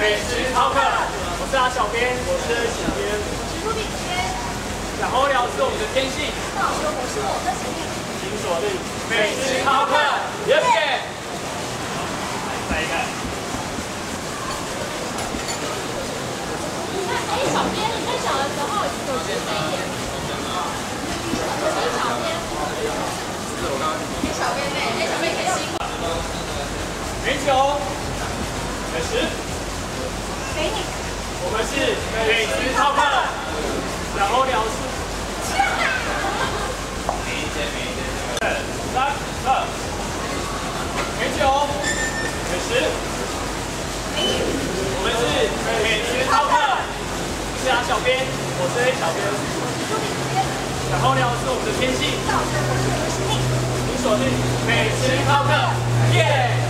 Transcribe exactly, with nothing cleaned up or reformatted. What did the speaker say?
美食饕客，我是阿小编，我是小编， 我是朱炳轩。 然后聊是我们的天性， 道说我是我的使命。 请锁定美食饕客，耶！再一看。 哎，小编，你在小的时候有吃谁演？我是小编。哎，小编呢？哎，小编可以辛苦。 美酒，美食， 给你。 我们是美食饕客，然后聊是。三二，美酒，美食，我们是美食饕客，我是阿小编，我是 A 小编，然后聊是我们的天性， 道说我是我的使命。 请锁定美食饕客，耶！